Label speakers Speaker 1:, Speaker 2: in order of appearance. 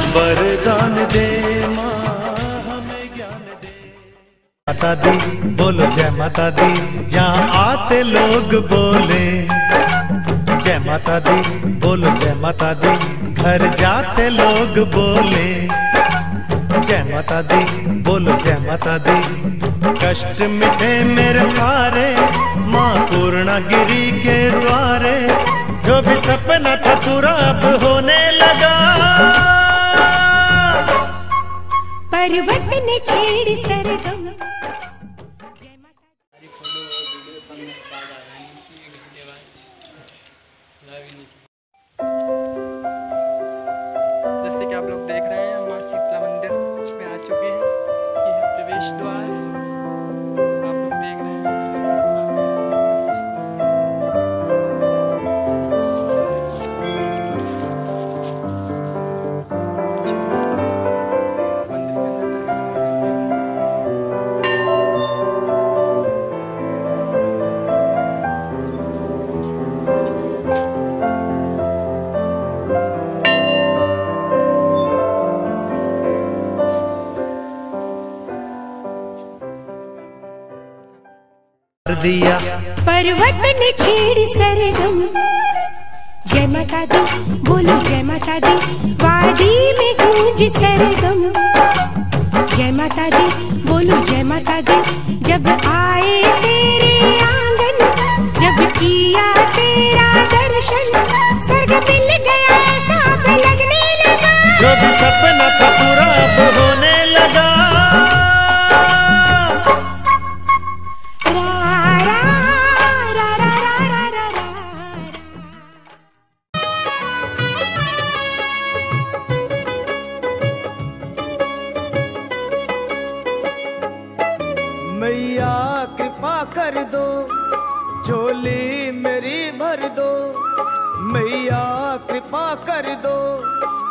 Speaker 1: वरदान दे माँ हमें ज्ञान दे। माता दी बोलो जय माता दी, यहाँ आते लोग बोले जय माता दी, बोलो जय माता दी, घर जाते लोग बोले जय माता दी, बोलो जय माता दी। कष्ट मिटे मेरे सारे माँ पूर्णागिरी के द्वारे, जो भी सपना था पूरा अब होने लगा।
Speaker 2: पर्वत ने छेड़ सरगम।
Speaker 3: जैसे कि आप लोग देख रहे हैं, माँ शीतला मंदिर में आ चुके हैं। ये है प्रवेश द्वार, आप लोग देख रहे हैं।
Speaker 1: दिया
Speaker 2: पर्वत ने छेड़ सरगम। जय माता दी, बोलो जय माता दी, वादी में गूंज सरगम। जय माता दी, बोलो जय माता दी, जब आए तेरे आंगन, जब किया तेरा दर्शन, स्वर्ग मिल गया ऐसा अब लगने लगा।
Speaker 1: जो भी सपना था पूरा अब होने लगा।
Speaker 4: मैया कृपा कर दो, झोली मेरी भर दो। मैया कृपा कर दो,